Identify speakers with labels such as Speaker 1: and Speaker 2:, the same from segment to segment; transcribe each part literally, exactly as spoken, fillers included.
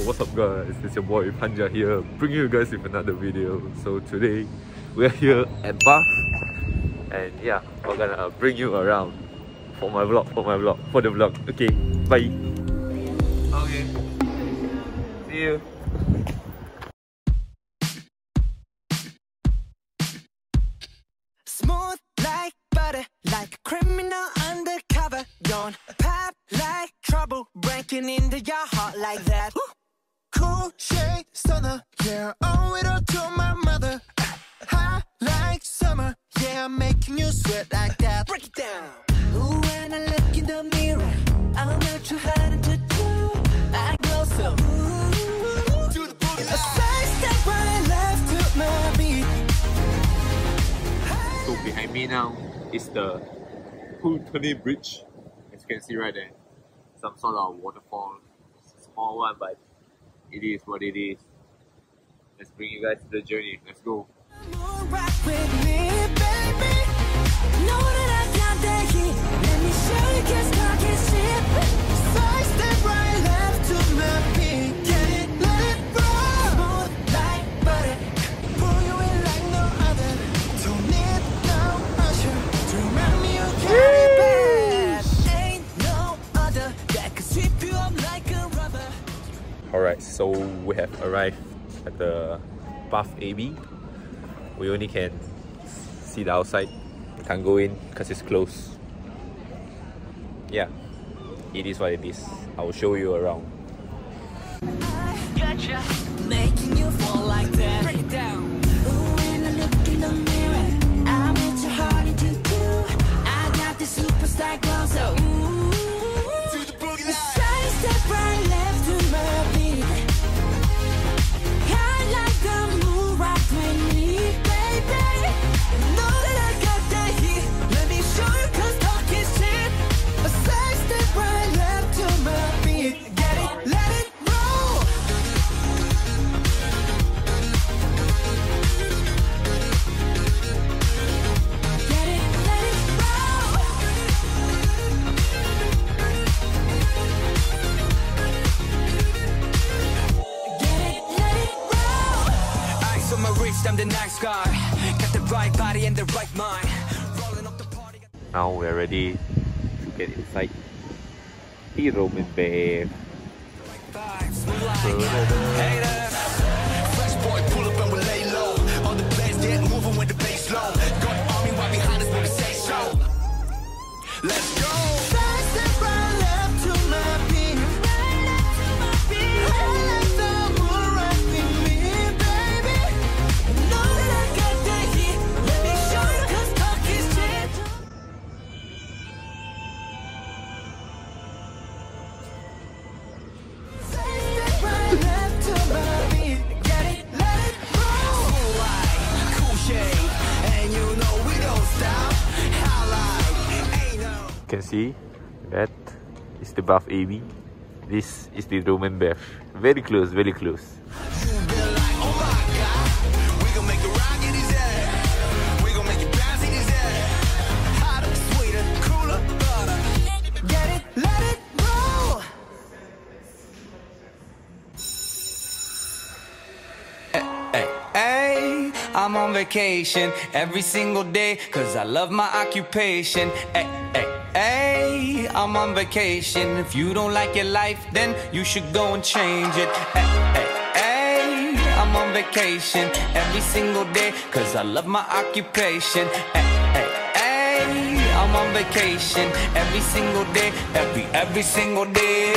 Speaker 1: what's up guys, it's your boy Panja here, bringing you guys with another video. So today, we're here at Bath, and yeah, we're gonna bring you around for my vlog, for my vlog, for the vlog. Okay, bye! Okay, see you!
Speaker 2: Smooth like butter, like a criminal undercover. Don't pop like trouble, breaking into your heart like that. Cool shade stunner, yeah, owe it all to my mother. Hot like summer, yeah, I'm making you sweat like that. Break it down. Ooh, when I look in the mirror, I'm not too hard to do. I go so ooh, to the boogie. A side step right left to my beat.
Speaker 1: So behind me now is the Pulteney Bridge. As you can see right there, some sort of waterfall. It's a small one, but it is what it is. Let's bring you guys to the journey. Let's go.
Speaker 2: Rock with me, baby. Know that I got that heat. Let me show you, cause talk is cheap. Side step right left to my beat. Get it, let it roll. Smooth like butter, pull you in like no other. Don't need no usher to remind me you got it bad. Ain't no other that can sweep you up like a rubber.
Speaker 1: Alright, so we have arrived at the Bath A B. We only can see the outside. We can't go in because it's closed. Yeah, it is what it is. I will show you around.
Speaker 2: Gotcha. Making you fall like that. Break it down. Ooh, when I look in the mirror, I'm at your heart into two. I got this superstar glow, so ooh. To the boogie line. Side step right left to my beat. I like the move right with me, baby. Know that I got that heat. Let me show you, cause talk is cheap. A side step right left to my beat. Get it, let it roll. Get it, let it roll. Get it, let it roll. Ice on my wrist, I'm the nice guy. Got the right body and the right mind. Rolling up the party.
Speaker 1: Now we're ready to get inside the Roman Bath.
Speaker 2: Vibes, we like haters. Fresh boy, pull up and we lay low. On the place, get moving with the bass low. Got the army right behind us when we say so. Let's go. Side step right left to my beat. Right left to my beat. I like the moon right with me, baby. Know that I got that heat. Let me show you, cause talk is cheap. Side step right left to my beat. Get it, let it roll. Cool light, cool shade, and you know we don't stop. Highlight, ain't no.
Speaker 1: You can see that is the Bath A B. This is the Roman Bath. Very close, very close.
Speaker 2: You be like, oh my God, we gon' make the rocket his ass. We gon' make it bounce in his ass. Hotter, sweeter, cooler, butter. Get it, let it roll. Hey, hey, I'm on vacation every single day, cause I love my occupation. Hey, hey, hey, I'm on vacation. If you don't like your life, then you should go and change it. Hey, hey, hey, I'm on vacation every single day, cause I love my occupation. Hey, hey, hey, I'm on vacation every single day, every, every single day.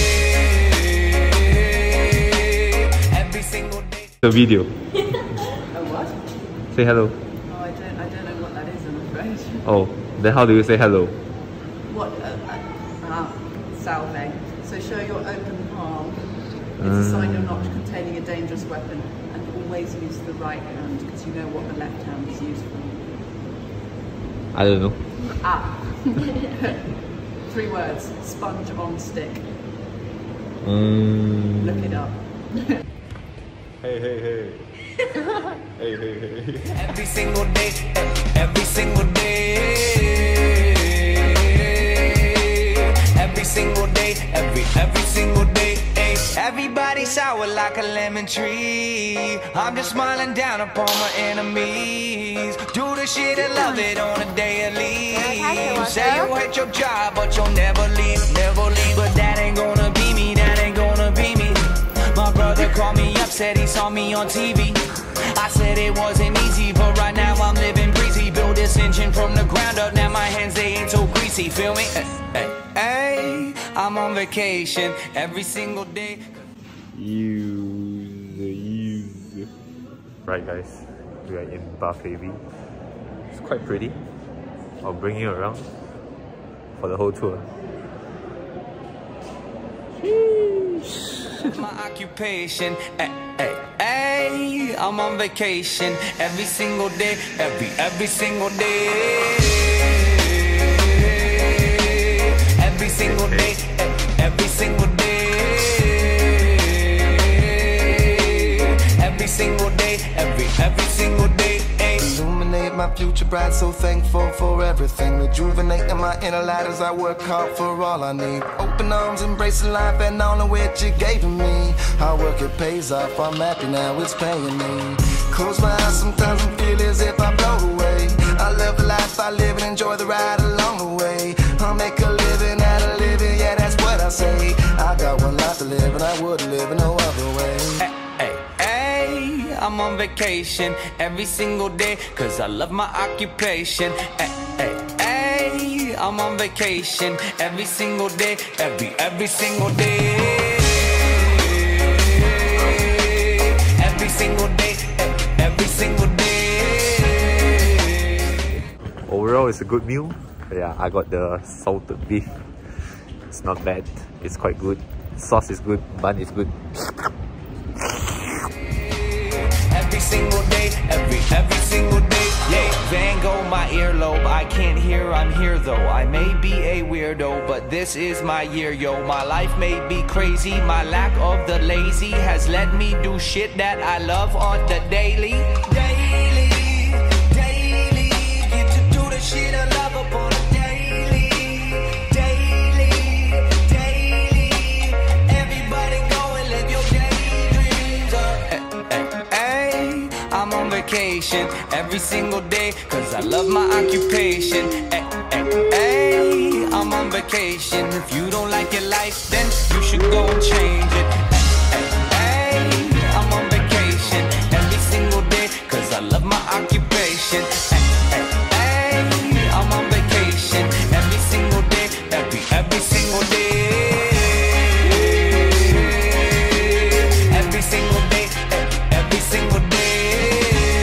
Speaker 2: Every single day.
Speaker 1: The video.
Speaker 3: Oh, what?
Speaker 1: Say hello.
Speaker 3: Oh, I don't, I don't know what that is, I'm afraid.
Speaker 1: Oh, then how do you say hello?
Speaker 3: What? Uh, uh, ah, salve. So show your open palm. It's
Speaker 1: Mm.
Speaker 3: a sign you're not containing a dangerous weapon, and always use the right hand, because you know what the left hand is used for.
Speaker 1: I don't know.
Speaker 3: Ah. Three words. Sponge on stick.
Speaker 1: Mm.
Speaker 3: Look it up.
Speaker 1: Hey, hey, hey. Hey, hey, hey.
Speaker 2: Every single day, every single day. Every single day, every, every single day. Everybody
Speaker 4: sour like a lemon tree. I'm just smiling down upon my enemies. Do the shit and love it on a daily. Say you hate your job, but you'll never leave, never leave. But that ain't gonna be me, that ain't gonna be me. My brother called me up, said he saw me on T V. I said it wasn't easy, but right now I'm living breezy. Build this engine from the ground up, now my hands, they ain't so greasy, feel me? Hey, hey, hey, I'm on vacation every single day.
Speaker 1: Use, use. Right guys, we are in Bath A V. It's quite pretty. I'll bring you around for the whole tour.
Speaker 4: My occupation, hey, hey, hey, I'm on vacation every single day, every, every single day. Every single day, every single day. Every single day, every, every single day.
Speaker 5: Illuminate my future bright, so thankful for everything. Rejuvenating my inner light as I work hard for all I need. Open arms, embracing life and all of what you gave to me. Hard work, it pays off, I'm happy now, it's paying me. Close my eyes, sometimes I feel as if I blow away. I love the life I live and enjoy the ride along the way. I'll make a living out of living, yeah, that's what I say. I got one life to live and I wouldn't live in no other way.
Speaker 4: Hey, hey, hey, I'm on vacation every single day, cause I love my occupation. Hey, hey, hey, I'm on vacation every single day, every, every single day. Every single day, every single day.
Speaker 1: Overall, it's a good meal. Yeah, I got the salted beef. It's not bad. It's quite good. Sauce is good. Bun is good.
Speaker 4: Every single day, every, every single day. Yeah, Van Gogh, my earlobe. I can't hear, I'm here though. I may be a weirdo, but this is my year, yo. My life may be crazy. My lack of the lazy has let me do shit that I love on the daily. Daily, daily. Get to do the shit I love upon a daily. Daily, daily. Everybody go and live your daydreams up. Hey, hey, hey. I'm on vacation every single day, cause I love my occupation. Hey, hey, hey. I'm on vacation. If you don't like your life, then you should go and change it. Hey, hey, hey. I'm on vacation every single day, cause I love my occupation. Hey, hey, hey. I'm on vacation every single day, every, every single day. Every single day, every single day.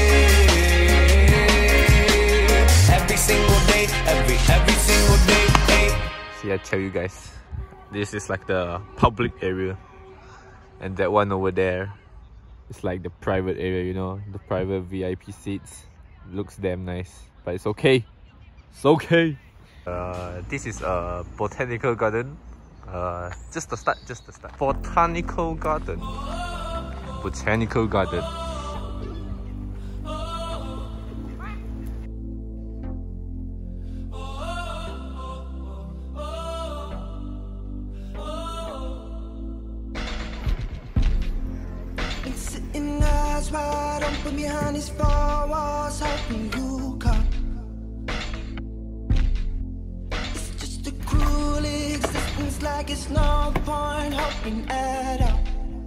Speaker 4: Every single day, every, every single day.
Speaker 1: See, I tell you guys, this is like the public area, and that one over there is like the private area, you know, the private V I P seats. Looks damn nice, but it's okay. It's okay. Uh, this is a botanical garden. Uh, just the start, just the start. Botanical garden. Botanical garden.
Speaker 2: Been sitting eyes wide open behind these four walls, hoping you come. It's just a cruel existence, like it's no point hoping at all.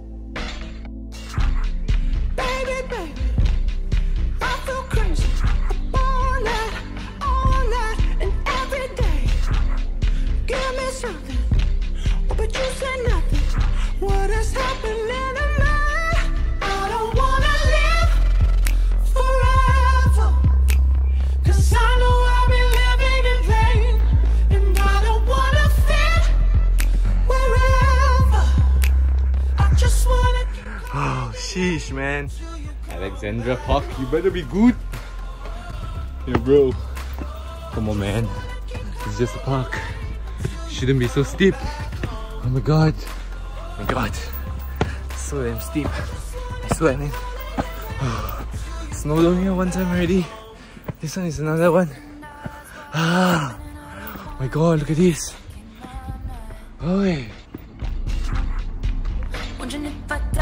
Speaker 2: Baby, baby, I feel crazy all night, all night, and every day. Give me something, but you say nothing. What is happening to me? I don't wanna live forever, 'cause I know I'll be living in vain, and I don't wanna fit wherever. I just wanna.
Speaker 1: Oh, sheesh, man. Alexandra Park, you better be good. Yeah, bro. Come on, man. It's just a park. Shouldn't be so steep. Oh my god. Oh my god. So damn steep. I swear, man. Snowed on here one time already. This one is another one. Ah. Oh my god, look at this. Oh,
Speaker 6: Wondering if I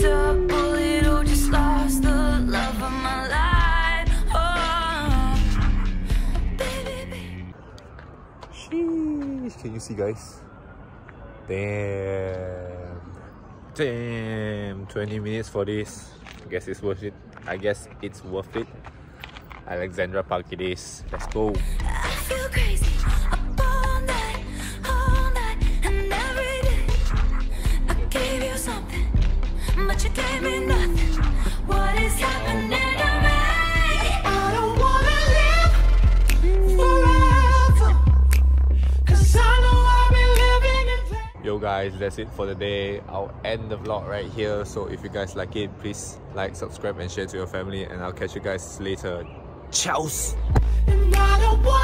Speaker 6: dodged a bullet or just lost the love of my life. Oh, baby, baby.
Speaker 1: Sheesh, can you see, guys? Damn. Damn. twenty minutes for this. I guess it's worth it. I guess it's worth it. Alexandra Park it is. Let's go.
Speaker 6: I feel crazy up all night, all night and every day. I gave you something, but you gave me nothing. What is happening to me? I don't wanna live forever, 'cause I know I've been living in vain.
Speaker 1: Yo guys, that's it for the day. I'll end the vlog right here. So if you guys like it, please like, subscribe and share to your family, and I'll catch you guys later. Ciao.
Speaker 6: And I don't want